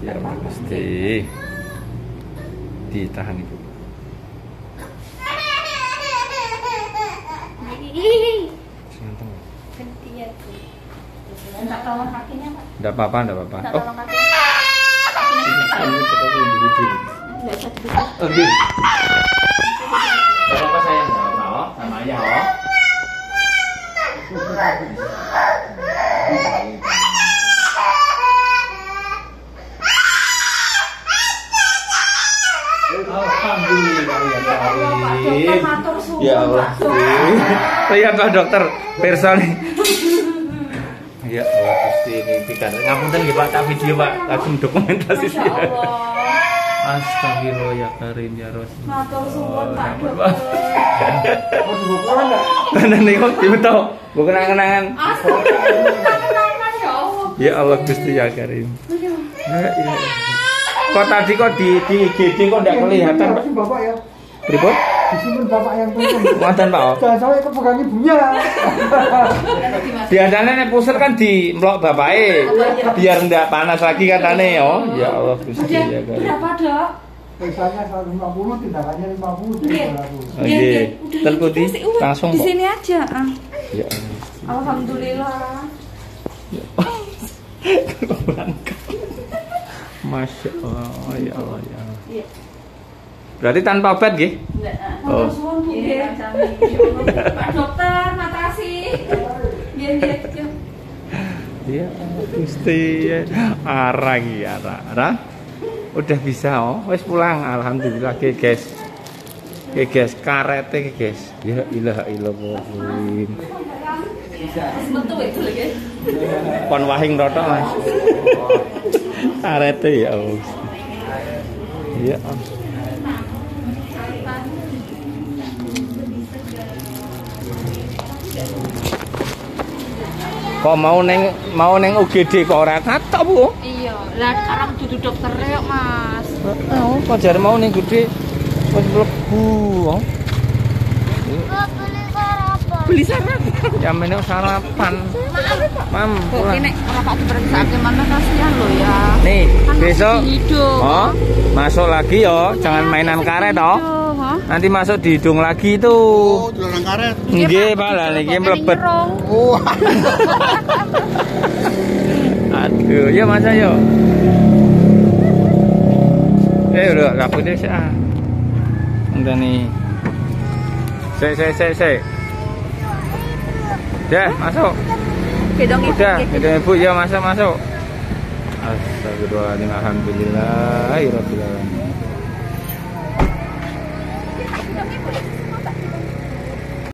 Ya pasti ditahan Ibu. Enggak tolong kakinya, Pak. Enggak apa-apa, enggak apa-apa. Enggak Oh, tolong kakinya. ini cepat individu. Enggak usah dibuka. Oke. Enggak apa-apa sayang, enggak apa-apa. Oh, sama aja, oh. Alhamdulillah ya Karim. Ya Allah. Lihat Pak Dokter, persa nih. Ya Allah Gusti ini pikan. Ngapunten nggih Pak, tak video Pak, langsung dokumentasi sih. Astagfirullah ya Karim ya Rasul. Matur suwun Pak Dokter. Tenan niku dibeto. Mbok kenang-kenangan. Astagfirullah ya Allah. Ya Allah Gusti ya Karim. Ya iya. Kok tadi kok di IGD kok enggak kelihatan Pak? Bapak ya. Pripun? Di sini Bapak yang penting. Wonten Pak. Jangan sampai kepegang ibunya. Biasanya nek pusat kan di mlok bapake. Biar ndak panas lagi katane yo. Ya Allah Gusti ya Karim. Berapa, Dok? Misalnya 150, tindakannya 50, Nggih. 200. Oke. Ten putih langsung di kok. sini aja. Ya. Alhamdulillah. Masya Allah, ya Allah ya. Iya. Berarti tanpa obat nggih? Matur suwun Bu nggih. Pak Dokter, makasih. Nggih, nggih. Iya, Gusti. Arang ya, Arang. Udah bisa oh, wis pulang alhamdulillah guys. Guys, karete guys. Ya ilaha illallah. Metu itu lagi. Kon wahing rotok Mas. Karete ya Allah. Iya. Kok mau neng UGD kok ora katok Bu? Iya, lah sekarang dudu dokter kok Mas. Oh, kok jare mau ning gede wis mlebu. Oh. Beli sarapan. Ya meneh sarapan. Mam, Kok nek ora Pak diperiksaake mana kasihan lo ya. nih, Kan besok masih hidup. oh, masuk lagi yo, jangan mainan karet toh. Nanti masuk di hidung lagi itu. Oh, dolanan karet. Nggih, Pak, lah niki mlebet. Wah. Aduh, ya Mas ayo. Udah kaputnya sih ah. Udah nih. Saya. Udah, masuk. Gedong Udah, Ibu ya masuk. Astagfirullahaladzim, alhamdulillah, rabbil alamin.